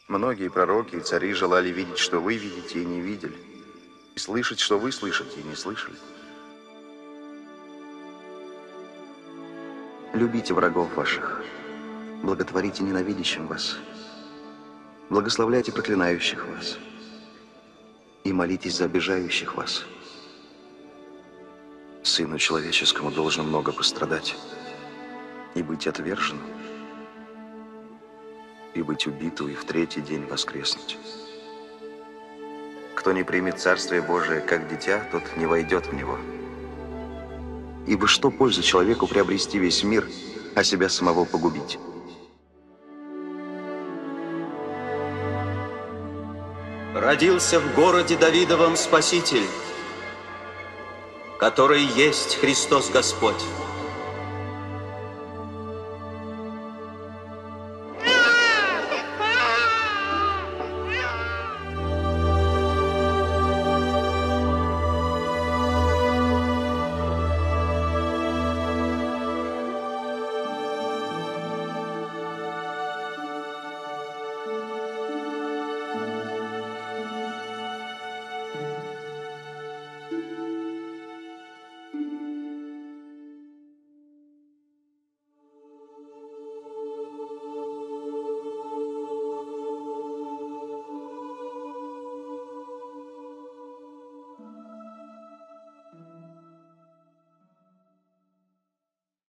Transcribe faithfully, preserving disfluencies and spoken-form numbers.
Многие пророки и цари желали видеть, что вы видите, и не видели, и слышать, что вы слышите, и не слышали. Любите врагов ваших, благотворите ненавидящим вас, благословляйте проклинающих вас и молитесь за обижающих вас. Сыну человеческому должно много пострадать и быть отверженным, и быть убитым, и в третий день воскреснуть. Кто не примет Царствие Божие как дитя, тот не войдет в него. Ибо что пользу человеку приобрести весь мир, а себя самого погубить? Родился в городе Давидовом Спаситель, который есть Христос Господь.